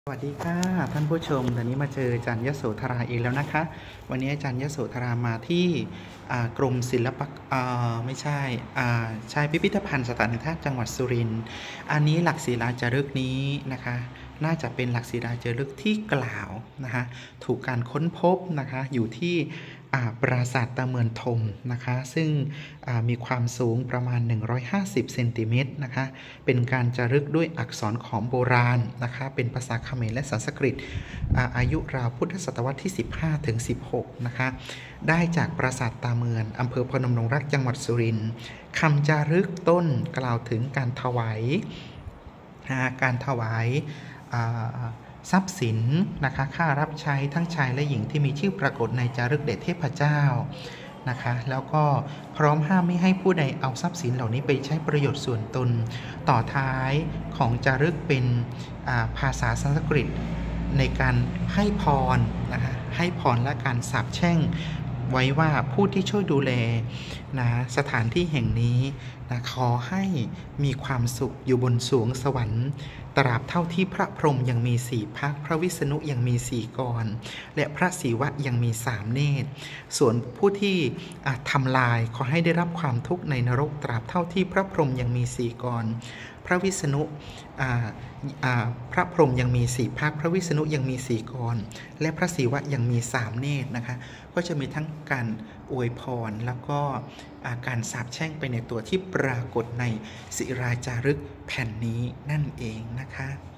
สวัสดีค่ะท่านผู้ชมตอนนี้มาเจออาจารย์ยโสธราอีกแล้วนะคะวันนี้อาจารย์ยโสธรามาที่กรมศิลปะไม่ใช่ใช่พิพิธภัณฑ์สถานแห่งชาติจังหวัดสุรินทร์อันนี้หลักศิลาจารึกนี้นะคะน่าจะเป็นหลักศิลาจารึกที่กล่าวนะคะถูกการค้นพบนะคะอยู่ที่ปราสาทตะเมือนทมนะคะซึ่งมีความสูงประมาณ150 เซนติเมตรนะคะเป็นการจารึกด้วยอักษรขอมโบราณนะคะเป็นภาษาเขมรและสันสกฤตอายุราวพุทธศตวรรษที่15 ถึง 16นะคะได้จากปราสาทตาเมือนอำเภอพนมดงรักจังหวัดสุรินทร์คำจารึกต้นกล่าวถึงการถวายทรัพย์สินนะคะค่ารับใช้ทั้งชายและหญิงที่มีชื่อปรากฏในจารึกเดชเทพเจ้านะคะแล้วก็พร้อมห้ามไม่ให้ผู้ใดเอาทรัพย์สินเหล่านี้ไปใช้ประโยชน์ส่วนตนต่อท้ายของจารึกเป็นภาษาสันสกฤตในการให้พรนะคะให้พรและการสาปแช่งไว้ว่าผู้ที่ช่วยดูแลนะสถานที่แห่งนี้นะขอให้มีความสุขอยู่บนสวงสวรรค์ตราบเท่าที่พระพรหมยังมี4 พรรคพระวิษณุยังมี4 กรและพระศิวะยังมี3 เนตรส่วนผู้ที่ทำลายขอให้ได้รับความทุกข์ในนรกตราบเท่าที่พระพรหมยังมี4 กรพระวิษณุพระพรหมยังมี4 พรรคพระวิษณุยังมี4 กรและพระศิวะยังมี3 เนตรนะคะก็จะมีทั้งการอวยพรแล้วก็การสาปแช่งไปในตัวที่ปรากฏในศิลาจารึกแผ่นนี้นั่นเองนะคะ